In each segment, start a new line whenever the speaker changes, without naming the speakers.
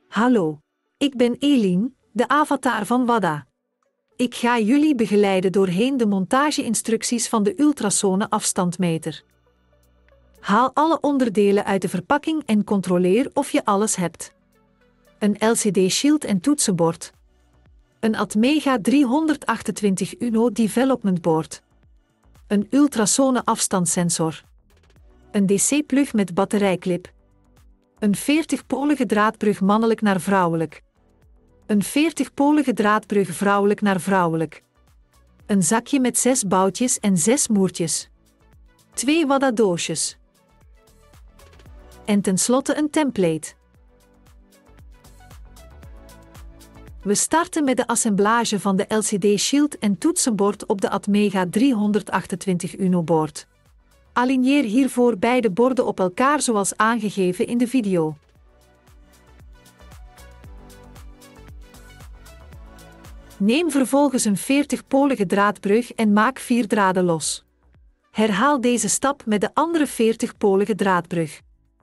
Hallo, ik ben Eline, de avatar van WADA. Ik ga jullie begeleiden doorheen de montageinstructies van de ultrasone afstandmeter. Haal alle onderdelen uit de verpakking en controleer of je alles hebt. Een LCD-shield en toetsenbord. Een Atmega 328 Uno Development Board. Een ultrasone afstandssensor. Een DC-plug met batterijclip. Een 40-polige draadbrug mannelijk naar vrouwelijk. Een 40-polige draadbrug vrouwelijk naar vrouwelijk. Een zakje met 6 boutjes en 6 moertjes. 2 WADA-doosjes. En tenslotte een template. We starten met de assemblage van de LCD-shield en toetsenbord op de Atmega 328 Uno-board. Aligneer hiervoor beide borden op elkaar zoals aangegeven in de video. Neem vervolgens een 40-polige draadbrug en maak 4 draden los. Herhaal deze stap met de andere 40-polige draadbrug.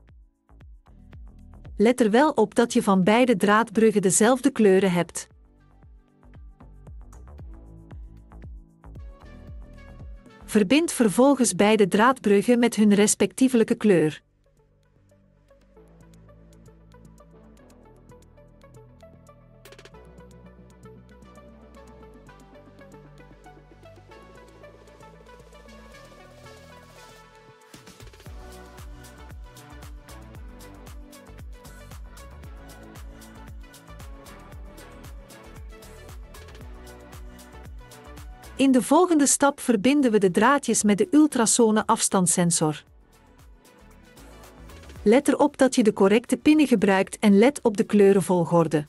Let er wel op dat je van beide draadbruggen dezelfde kleuren hebt. Verbind vervolgens beide draadbruggen met hun respectievelijke kleur. In de volgende stap verbinden we de draadjes met de ultrasone afstandssensor. Let erop dat je de correcte pinnen gebruikt en let op de kleurenvolgorde.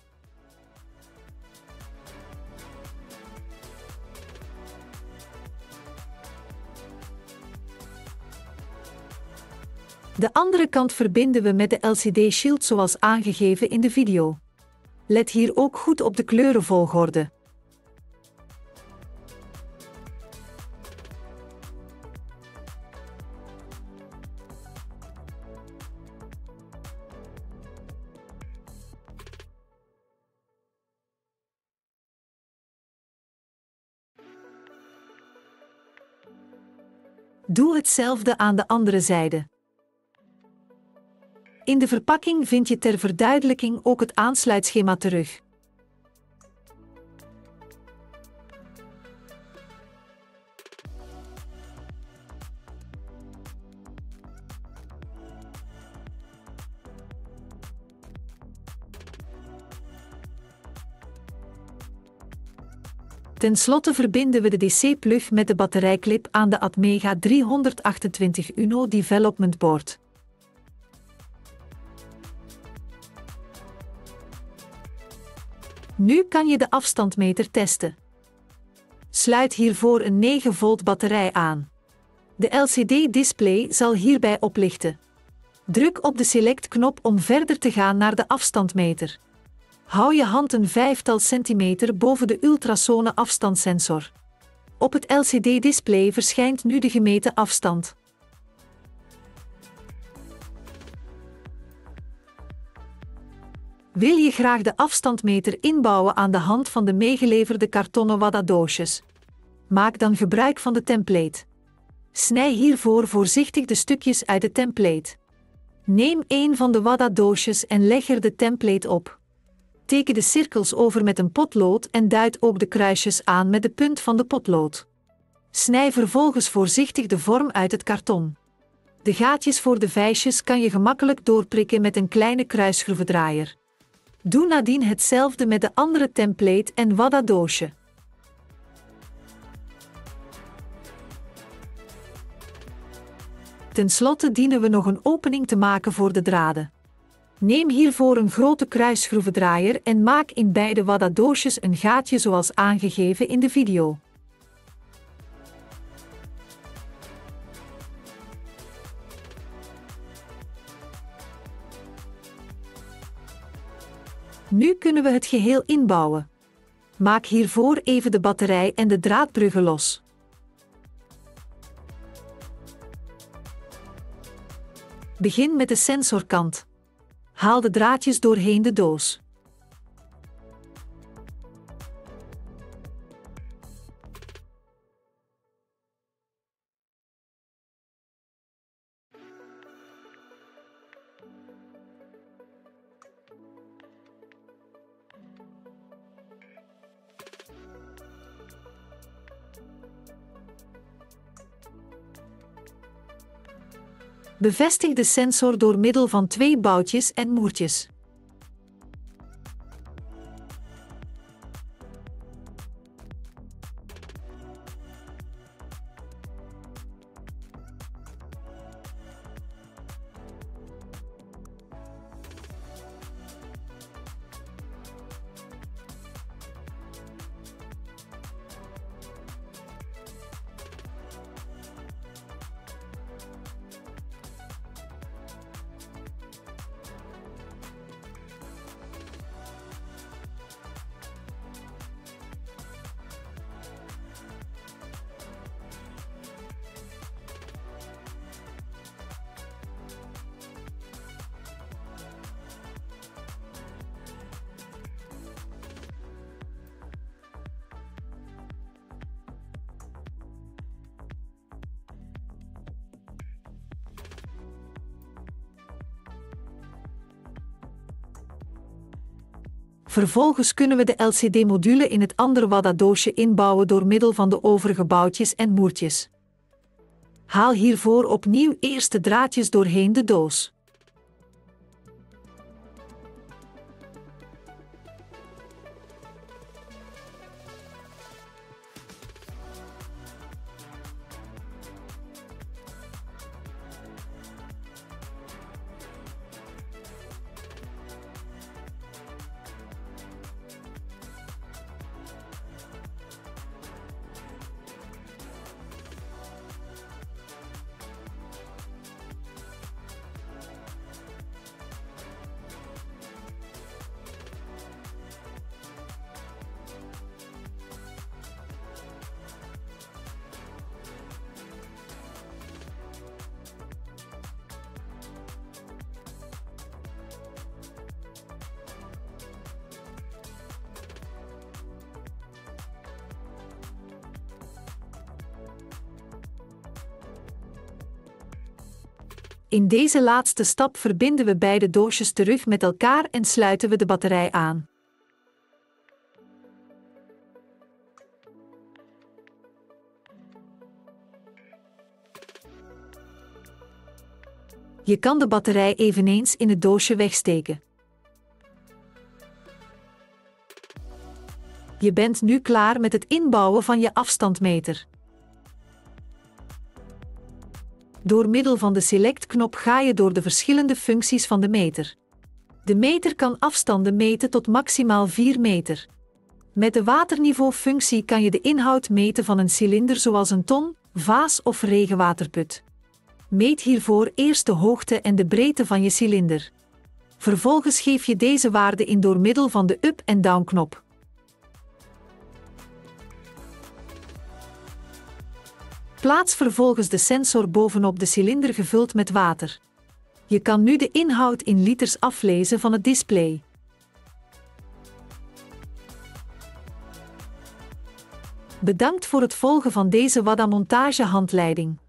De andere kant verbinden we met de LCD-shield zoals aangegeven in de video. Let hier ook goed op de kleurenvolgorde. Doe hetzelfde aan de andere zijde. In de verpakking vind je ter verduidelijking ook het aansluitschema terug. Ten slotte verbinden we de DC-plug met de batterijclip aan de Atmega 328 Uno Development Board. Nu kan je de afstandmeter testen. Sluit hiervoor een 9 volt batterij aan. De LCD-display zal hierbij oplichten. Druk op de select-knop om verder te gaan naar de afstandmeter. Hou je hand een 5-tal centimeter boven de ultrasone afstandssensor. Op het LCD-display verschijnt nu de gemeten afstand. Wil je graag de afstandmeter inbouwen aan de hand van de meegeleverde kartonnen WADA-doosjes? Maak dan gebruik van de template. Snij hiervoor voorzichtig de stukjes uit de template. Neem een van de WADA-doosjes en leg er de template op. Teken de cirkels over met een potlood en duid ook de kruisjes aan met de punt van de potlood. Snij vervolgens voorzichtig de vorm uit het karton. De gaatjes voor de vijsjes kan je gemakkelijk doorprikken met een kleine kruisschroevendraaier. Doe nadien hetzelfde met de andere template en WADA-doosje. Ten slotte dienen we nog een opening te maken voor de draden. Neem hiervoor een grote kruisschroevendraaier en maak in beide WADA-doosjes een gaatje zoals aangegeven in de video. Nu kunnen we het geheel inbouwen. Maak hiervoor even de batterij en de draadbruggen los. Begin met de sensorkant. Haal de draadjes doorheen de doos. Bevestig de sensor door middel van 2 boutjes en moertjes. Vervolgens kunnen we de LCD-module in het andere WADA-doosje inbouwen door middel van de overige boutjes en moertjes. Haal hiervoor opnieuw eerst de draadjes doorheen de doos. In deze laatste stap verbinden we beide doosjes terug met elkaar en sluiten we de batterij aan. Je kan de batterij eveneens in het doosje wegsteken. Je bent nu klaar met het inbouwen van je afstandmeter. Door middel van de Select-knop ga je door de verschillende functies van de meter. De meter kan afstanden meten tot maximaal 4 meter. Met de waterniveau-functie kan je de inhoud meten van een cilinder zoals een ton, vaas of regenwaterput. Meet hiervoor eerst de hoogte en de breedte van je cilinder. Vervolgens geef je deze waarde in door middel van de up- en down-knop. Plaats vervolgens de sensor bovenop de cilinder gevuld met water. Je kan nu de inhoud in liters aflezen van het display. Bedankt voor het volgen van deze WADA-montage-handleiding.